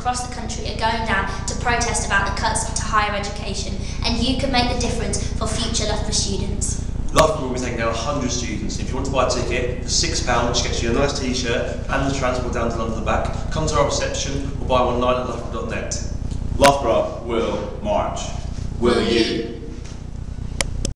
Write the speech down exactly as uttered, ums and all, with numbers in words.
across the country are going down to protest about the cuts to higher education, and you can make the difference for future Lufbra students. Lufbra will be taking down one hundred students. If you want to buy a ticket for six pounds, which gets you a nice t-shirt and the transport down to London and back, come to our reception or buy one online at lufbra dot net. Lufbra will march. Will you?